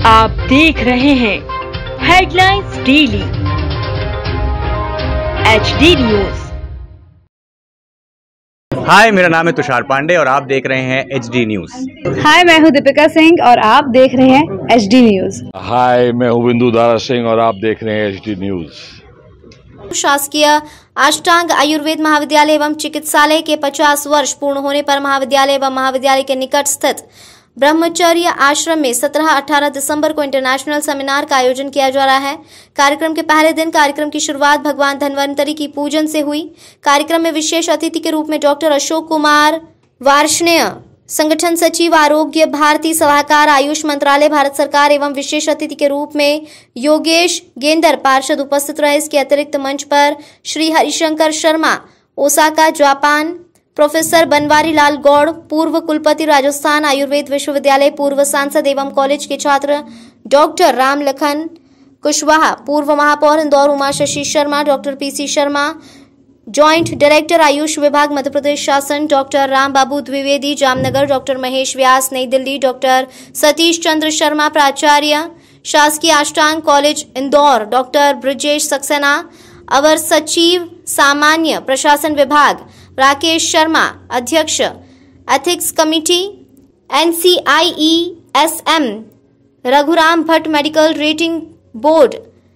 आप देख रहे हैं headlines daily HD news. Hi, मेरा नाम है तुषार पांडे और आप देख रहे हैं HD न्यूज। हाय, मैं हूं दीपिका सिंह और आप देख रहे हैं HD न्यूज। हाय, मैं हूं बिंदु दारा सिंह और आप देख रहे हैं HD न्यूज। शासकीय अष्टांग आयुर्वेद महाविद्यालय एवं चिकित्सालय के 50 वर्ष पूर्ण होने पर महाविद्यालय एवं महाविद्यालय के निकट स्थित ब्रह्मचर्य आश्रम में 17-18 दिसंबर को इंटरनेशनल सेमिनार का आयोजन किया जा रहा है। कार्यक्रम के पहले दिन कार्यक्रम की शुरुआत भगवान धन्वंतरी की पूजन से हुई। कार्यक्रम में विशेष अतिथि के रूप में डॉक्टर अशोक कुमार वार्ष्णेय, संगठन सचिव आरोग्य भारती सलाहकार आयुष मंत्रालय भारत सरकार एवं विशेष अतिथि के रूप में योगेश गेंदर पार्षद उपस्थित रहे। इसके अतिरिक्त मंच पर Shri Harishankar Sharma Osaka Japan, professor Banwari Lal Gaur पूर्व कुलपति राजस्थान आयुर्वेद विश्वविद्यालय, पूर्व सांसद एवं कॉलेज के छात्र डॉक्टर राम लखन कुशवाहा, पूर्व महापौर Indore Uma Shashi Sharma, doctor PC Sharma, joint director Ayush विभाग मध्य प्रदेश शासन, doctor Ram Babu Dwivedi Jamnagar, doctor Mahesh Vyas New Delhi, doctor Satish Chandra Sharma प्राचार्य शासकीय अष्टांग कॉलेज इंदौर, डॉक्टर ब्रजेश सक्सेना अवर सचिव सामान्य प्रशासन विभाग, राकेश शर्मा अध्यक्ष ethics committee NCIESM, Raghuram Bhatt medical rating board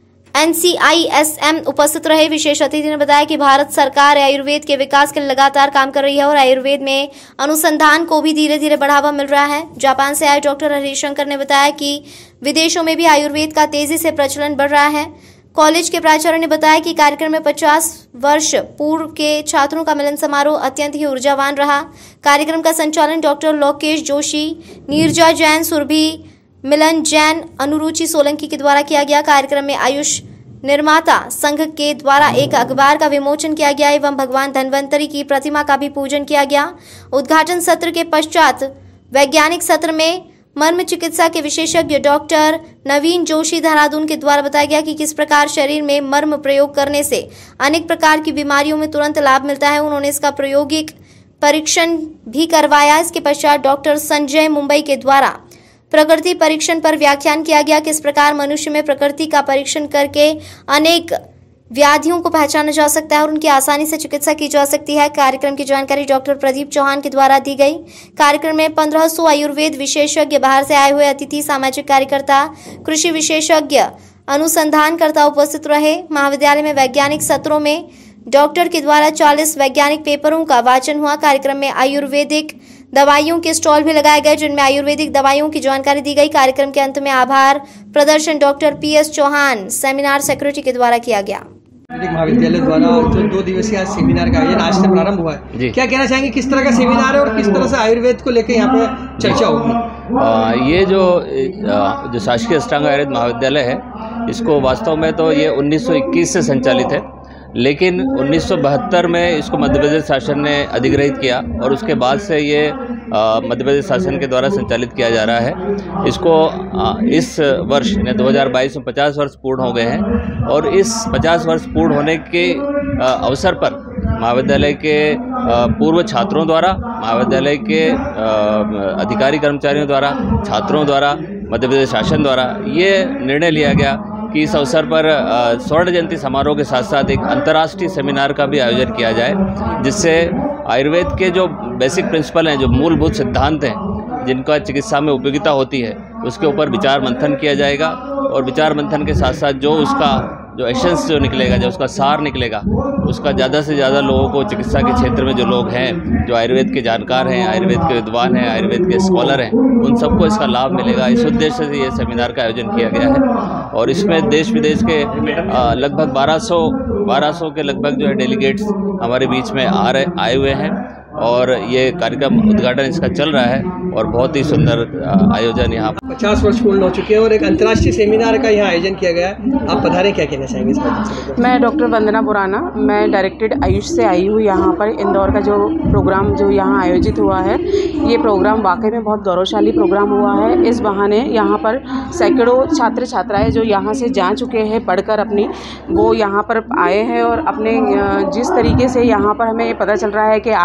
NCISM उपस्थित रहे। विशेष अतिथि ने बताया कि भारत सरकार आयुर्वेद के विकास के लिए लगातार काम कर रही है और आयुर्वेद में अनुसंधान को भी धीरे धीरे बढ़ावा मिल रहा है। जापान से आए डॉक्टर हरिशंकर ने बताया कि विदेशों में भी आयुर्वेद का तेजी से प्रचलन बढ़ रहा है। कॉलेज के प्राचार्य ने बताया कि कार्यक्रम में 50 वर्ष पूर्व के छात्रों का मिलन समारोह अत्यंत ही ऊर्जावान रहा। कार्यक्रम का संचालन डॉक्टर लोकेश जोशी, नीरजा जैन, सुरभि मिलन जैन, अनुरुचि सोलंकी के द्वारा किया गया। कार्यक्रम में आयुष निर्माता संघ के द्वारा एक अखबार का विमोचन किया गया एवं भगवान धन्वंतरी की प्रतिमा का भी पूजन किया गया। उद्घाटन सत्र के पश्चात वैज्ञानिक सत्र में मर्म चिकित्सा के विशेषज्ञ डॉक्टर नवीन जोशी देहरादून के द्वारा बताया गया कि किस प्रकार शरीर में मर्म प्रयोग करने से अनेक प्रकार की बीमारियों में तुरंत लाभ मिलता है। उन्होंने इसका प्रायोगिक परीक्षण भी करवाया। इसके पश्चात डॉक्टर संजय मुंबई के द्वारा प्रकृति परीक्षण पर व्याख्यान किया गया। किस प्रकार मनुष्य में प्रकृति का परीक्षण करके अनेक व्याधियों को पहचाना जा सकता है और उनकी आसानी से चिकित्सा की जा सकती है। कार्यक्रम की जानकारी डॉक्टर प्रदीप चौहान के द्वारा दी गई। कार्यक्रम में 1500 आयुर्वेद विशेषज्ञ, बाहर से आए हुए अतिथि, सामाजिक कार्यकर्ता, कृषि विशेषज्ञ, अनुसंधानकर्ता उपस्थित रहे। महाविद्यालय में वैज्ञानिक सत्रों में डॉक्टर के द्वारा 40 वैज्ञानिक पेपरों का वाचन हुआ। कार्यक्रम में आयुर्वेदिक दवाइयों के स्टॉल भी लगाए गए जिनमें आयुर्वेदिक दवाइयों की जानकारी दी गई। कार्यक्रम के अंत में आभार प्रदर्शन doctor PS Chauhan, seminar secretary के द्वारा किया गया। महाविद्यालय द्वारा जो 2 दिवसीय सेमिनार का आयोजन आज से प्रारंभ हुआ है, क्या कहना चाहेंगे, किस तरह का सेमिनार है और किस तरह से आयुर्वेद को लेकर यहाँ पे चर्चा होगी? ये जो शासकीय अष्टांग आयुर्वेद महाविद्यालय है, इसको वास्तव में तो ये 1921 से संचालित है, लेकिन 1972 में इसको मध्य प्रदेश शासन ने अधिग्रहित किया और उसके बाद से ये मध्य प्रदेश शासन के द्वारा संचालित किया जा रहा है। इसको इस वर्ष 2022 में 50 वर्ष पूर्ण हो गए हैं और इस 50 वर्ष पूर्ण होने के अवसर पर महाविद्यालय के पूर्व छात्रों द्वारा, महाविद्यालय के अधिकारी कर्मचारियों द्वारा, छात्रों द्वारा, मध्य प्रदेश शासन द्वारा ये निर्णय लिया गया कि इस अवसर पर स्वर्ण जयंती समारोह के साथ साथ एक अंतर्राष्ट्रीय सेमिनार का भी आयोजन किया जाए, जिससे आयुर्वेद के जो बेसिक प्रिंसिपल हैं, जो मूलभूत सिद्धांत हैं, जिनका चिकित्सा में उपयोगिता होती है, उसके ऊपर विचार मंथन किया जाएगा और विचार मंथन के साथ साथ जो उसका जो एसेंस जो निकलेगा, जो उसका सार निकलेगा, उसका ज़्यादा से ज़्यादा लोगों को चिकित्सा के क्षेत्र में जो लोग हैं, जो आयुर्वेद के जानकार हैं, आयुर्वेद के विद्वान हैं, आयुर्वेद के स्कॉलर हैं, उन सबको इसका लाभ मिलेगा। इस उद्देश्य से ये सेमिनार का आयोजन किया गया है और इसमें देश विदेश के लगभग 1200 के लगभग जो है डेलीगेट्स हमारे बीच में आए हुए हैं और ये कार्यक्रम उद्घाटन इसका चल रहा है और बहुत ही सुंदर आयोजन यहाँ 50 वर्ष पूर्ण हो चुके हैं और एक अंतर्राष्ट्रीय सेमिनार का यहाँ आयोजन किया गया है। आप पधारें, क्या कहना चाहेंगे? मैं डॉक्टर वंदना बुराना, मैं डायरेक्टेड आयुष से आई हूँ। यहाँ पर इंदौर का जो प्रोग्राम जो यहाँ आयोजित हुआ है, ये प्रोग्राम वाकई में बहुत गौरवशाली प्रोग्राम हुआ है। इस बहाने यहाँ पर सैकड़ों छात्र छात्राएँ जो यहाँ से जा चुके हैं पढ़कर अपनी, वो यहाँ पर आए हैं और अपने जिस तरीके से यहाँ पर हमें पता चल रहा है कि आज वही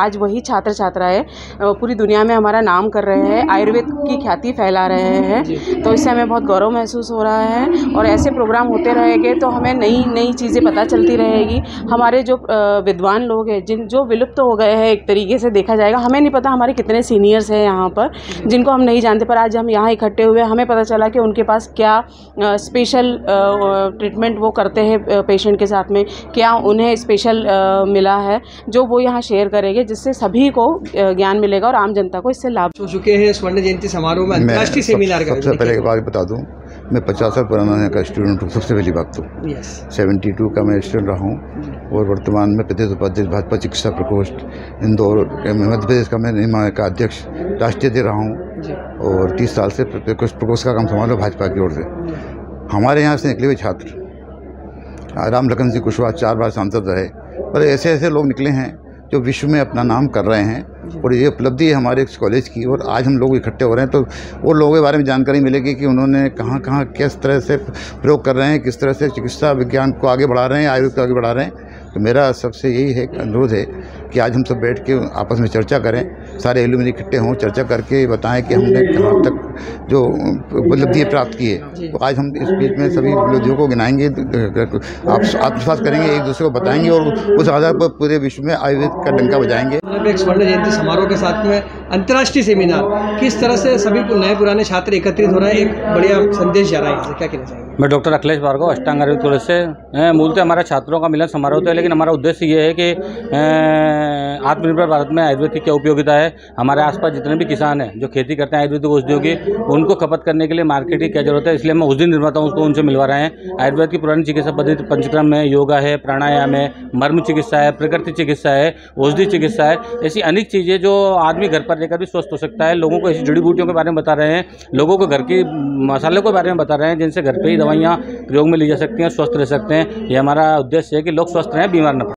छात्र छात्राएं पूरी दुनिया में हमारा नाम कर रहे हैं, आयुर्वेद की ख्याति फैला रहे हैं। तो इससे हमें बहुत गौरव महसूस हो रहा है और ऐसे प्रोग्राम होते रहेंगे तो हमें नई नई चीज़ें पता चलती रहेगी। हमारे जो विद्वान लोग हैं जो विलुप्त हो गए हैं एक तरीके से देखा जाएगा, हमें नहीं पता हमारे कितने सीनियर्स हैं यहाँ पर जिनको हम नहीं जानते, पर आज हम यहाँ इकट्ठे हुए हमें पता चला कि उनके पास क्या स्पेशल ट्रीटमेंट वो करते हैं पेशेंट के साथ में, क्या उन्हें स्पेशल मिला है जो वो यहाँ शेयर करेंगे, जिससे सभी को ज्ञान मिलेगा और आम जनता को इससे लाभ हो चुके हैं। स्वर्ण जयंती समारोह में अंतर्राष्ट्रीय सेमिनार का सबसे पहले एक बात बता दूं, मैं 50 साल पुराना यहाँ का स्टूडेंट हूँ। सबसे पहली बात तो 72 का मैं स्टूडेंट रहा हूँ और वर्तमान में प्रदेश उपाध्यक्ष भाजपा चिकित्सा प्रकोष्ठ इंदौर मध्य प्रदेश का मैं निमाय का अध्यक्ष राष्ट्रीय दे रहा हूँ और 30 साल से प्रकोष्ठ का काम संभाला भाजपा की ओर से। हमारे यहाँ से निकले हुए छात्र राम लखन सिंह कुशवाहा 4 बार सांसद रहे, पर ऐसे ऐसे लोग निकले हैं जो विश्व में अपना नाम कर रहे हैं और ये उपलब्धि है हमारे इस कॉलेज की। और आज हम लोग इकट्ठे हो रहे हैं तो वो लोगों के बारे में जानकारी मिलेगी कि उन्होंने कहाँ कहाँ किस तरह से प्रयोग कर रहे हैं, किस तरह से चिकित्सा विज्ञान को आगे बढ़ा रहे हैं, आयुर्वेद को आगे बढ़ा रहे हैं। तो मेरा सबसे यही है अनुरोध है कि आज हम सब बैठ के आपस में चर्चा करें, सारे एलुमनी इकट्ठे हों, चर्चा करके बताएं कि हमने कहाँ तक जो उपलब्धि प्राप्त की है। तो आज हम इस बीच में सभी उपलब्धियों को गिनाएंगे, आप आत्मविश्वास करेंगे, एक दूसरे को बताएंगे और उस आधार पर पूरे विश्व में आयुर्वेद का डंका बजाएंगे। एक स्वर्ण जयंती समारोह के साथ में अंतर्राष्ट्रीय सेमिनार, किस तरह से सभी नए पुराने छात्र एकत्रित हो रहे हैं, एक बढ़िया संदेश जा रहा है, क्या कहना चाहेंगे? मैं डॉक्टर अखिलेश भार्गव, अष्टांग आयुर्वेद कॉलेज से। मूलतः हमारा छात्रों का मिलन समारोह है, लेकिन हमारा उद्देश्य ये है कि आत्मनिर्भर भारत में आयुर्वेद की क्या उपयोगिता है, हमारे आसपास जितने भी किसान हैं जो खेती करते हैं आयुर्वेदिक औषधियों की, उनको खपत करने के लिए मार्केट की क्या जरूरत है, इसलिए हम औषधि निर्माता हूँ उसको उनसे मिलवा रहे हैं। आयुर्वेद की पुरानी चिकित्सा पद्धति पंचक्रम है, योगा है, प्राणायाम है, मर्म चिकित्सा है, प्रकृति चिकित्सा है, औषधि चिकित्सा है, ऐसी अनेक चीज़ें जो आदमी घर पर रहकर भी स्वस्थ हो सकता है। लोगों को ऐसी जड़ी बूटियों के बारे में बता रहे हैं, लोगों को घर की मसालों के बारे में बता रहे हैं जिनसे घर पे ही दवाइयाँ प्रयोग में ली जा सकती हैं, स्वस्थ रह सकते हैं। ये हमारा उद्देश्य है कि लोग स्वस्थ रहें, बीमार न पड़ें।